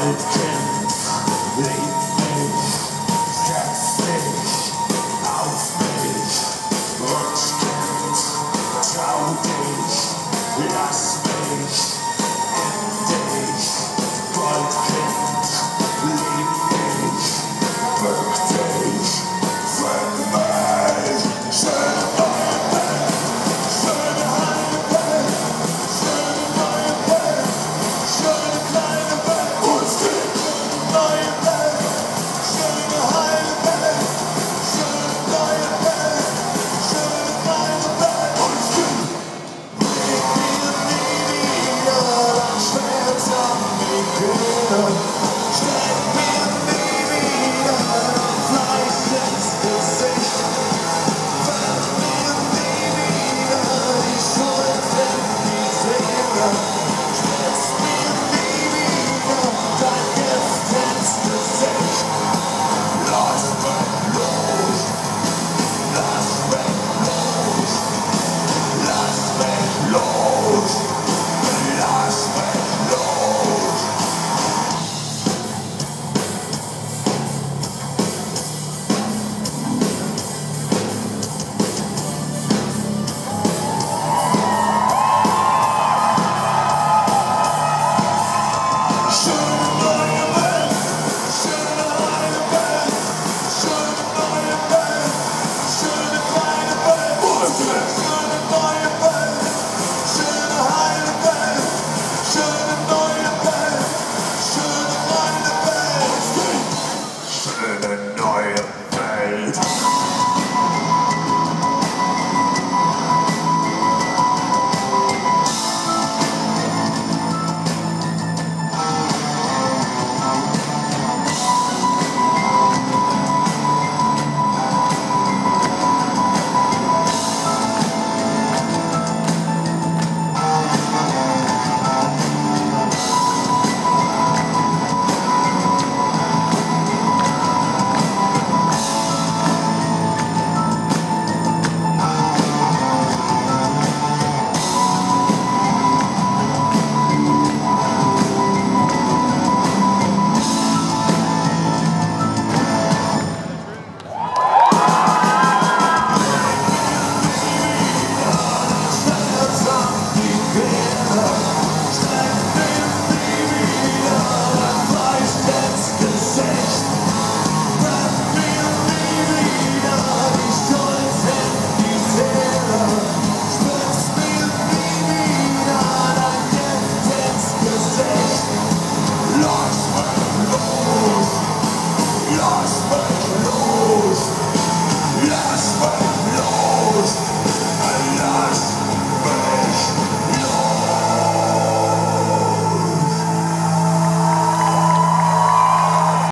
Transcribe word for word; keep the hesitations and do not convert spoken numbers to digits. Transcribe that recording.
Kind, leg mich, setz dich auf mich und Kind, trau dich, lass mich in dich, Goldkind, lieb mich, bück dich, find mich, schöne neue Welt, schöne heile Welt, schöne neue Welt, schöne kleine Welt, uns gibt neue Welt, schöne heile Welt, schöne neue Welt, schöne kleine Welt, uns gibt leg mir nie wieder dein Schmerz an mich hin.